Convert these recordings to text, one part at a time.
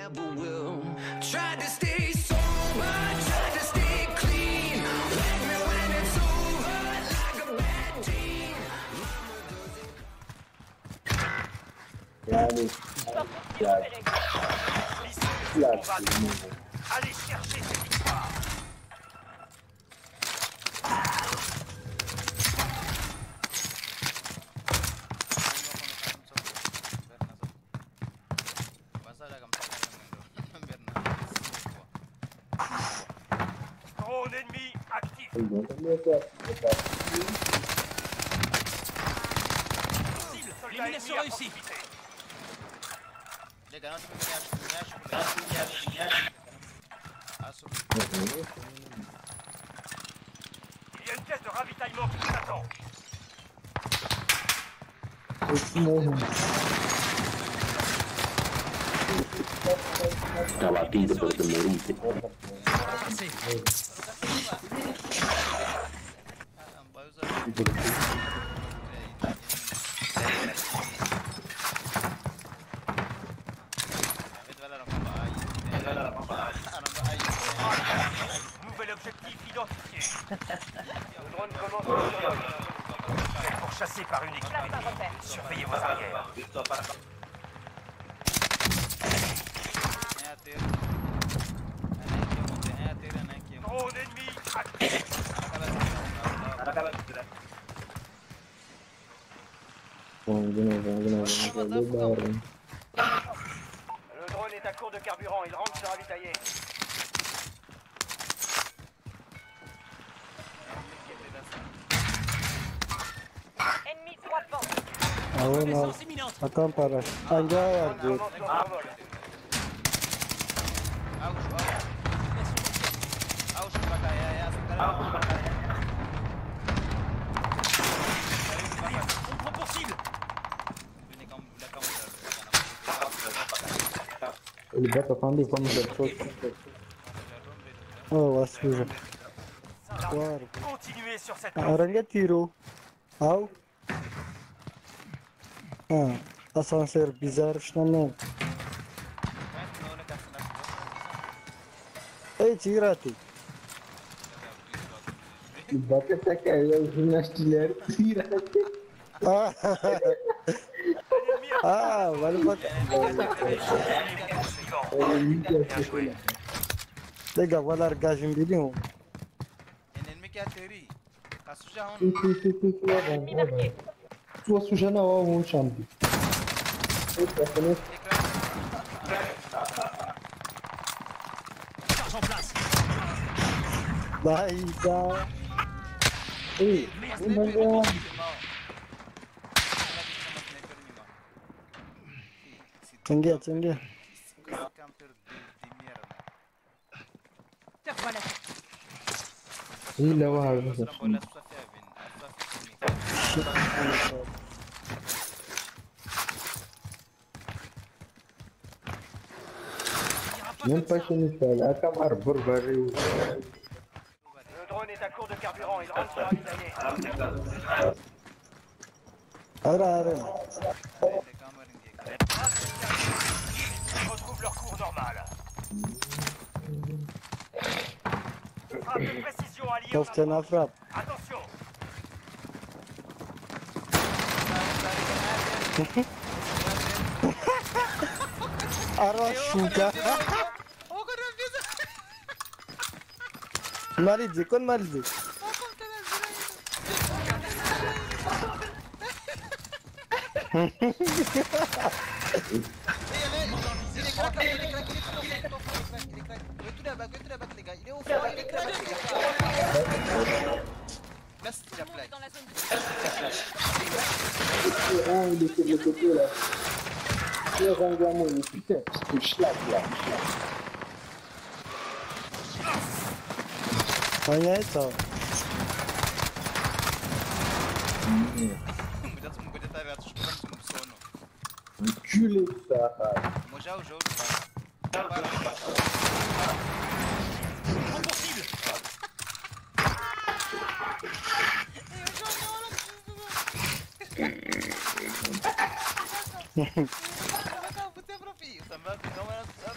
rebel will. Tried to stay sober, tried to stay clean. Wake me when it's over, like a bad dream. Yani Allez chercher cette victoire. Drone ennemi actif. Cible, élimination réussie. Les gars, il y a une caisse de ravitaillement qui nous attend. Estava aqui depois do Merice. Nouvel objectif identifié. Le drone commence le survol. Vous êtes pourchassé par une équipe. Surveillez vos arrières. Drone ennemi actif. Le drone est à court de carburant, il rentre se ravitailler. Ennemi 3 devant. Ah ouais, non. Attends, par là. Un gars, Drone commence le survol. On prend pour cible. ele bota quando vamos depois. Oh, suja. Claro. Continuez sur cette A aranha tirou. Au. Ah, são ser bizarros também. Ei, tira-te. Bota essa caiu na artilheiro, tira. Vale botar. Legal, vou largar de um bilhão. Ennemi qui atterrit. Ennemi marqué. Sua suja na hora, um champion. charge en place. Vai, dá. Ei, Tinha. Voilà. Ih, lá vai. Même pas chez Michel, à Camar, Bourbaré. Le drone est à court de carburant, il rentre se ravitailler. Ara. Ils retrouvent leur cours normal. Frappe de précision alliée aux Tô na frap. Attention. Ara suka. Marizi, kon marizi. Merci la plaque. Dans la zone de Ah, il est sur le côté là. Il est renvoyé, putain, c'est schlag là. Olha essa. Mulher tá vendo, escutando no sono. Enculé ça. Moi já o jogo,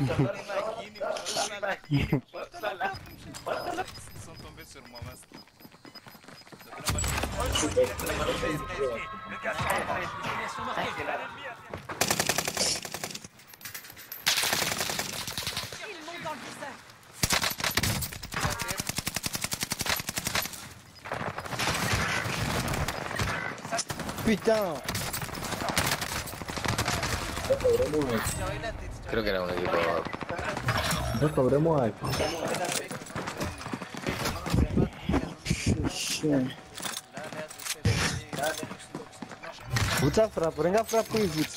Ils sont tombés sur moi, masque. Le gaz est prêt. Destination marquée. L'ennemi a Il monte dans le viseur. Putain. Creo que era un equipo. Ecco, avremo altro. Vuta frapo, renga frapo e vuta.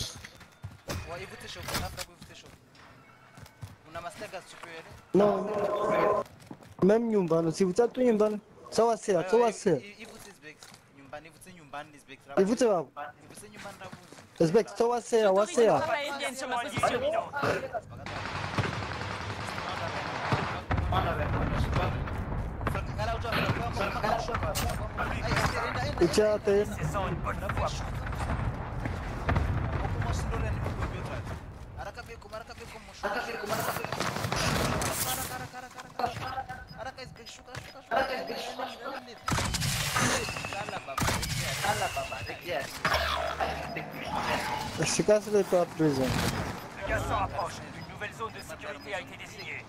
Não. Même nyumbani, si vuta tu nyumbani. Sawa sea, sawa sea. E vuta wapo. Respect, sawa sea, wa sea. Frappe aérienne sur ma position. Ucha te. saison une bonne fois. Je casse les pas prison. Le gaz s'en rapproche. Une nouvelle zone de sécurité a été désignée.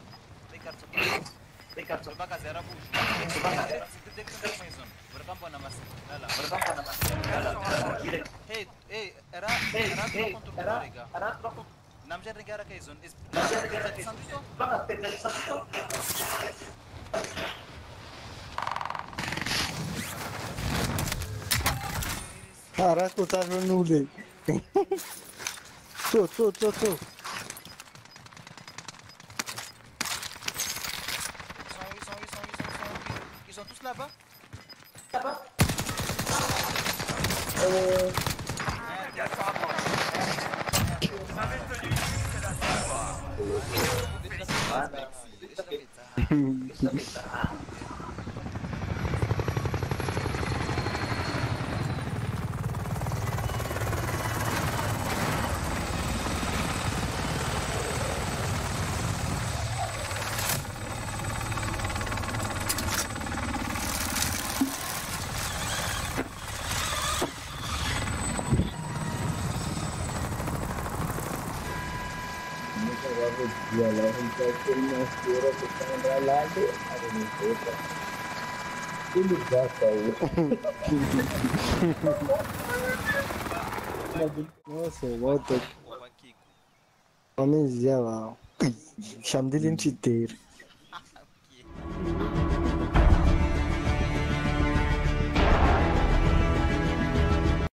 Caraca, eu tava no dele. Tô. Ils sont tous là-bas. Le gaz s'en rapproche. Vous avez tenu. C'est la victoire. Via la gente il mestiere che sta andando all'altro, non importa. Quindi già Nossa, volta. Vamos dizer lá. Chama dele inteiro.